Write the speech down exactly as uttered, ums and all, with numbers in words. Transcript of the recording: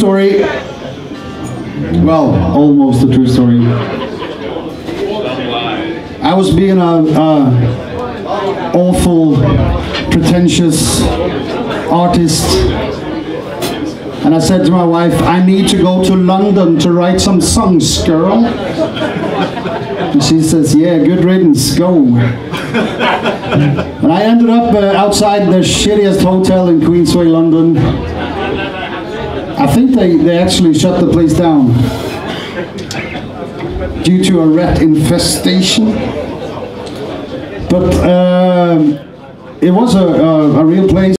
story. Well, almost a true story. I was being a, a awful, pretentious artist, and I said to my wife, I need to go to London to write some songs, girl. And she says, yeah, good riddance, go. And I ended up uh, outside the shittiest hotel in Queensway, London. I think they, they actually shut the place down due to a rat infestation. But uh, it was a, a, a real place.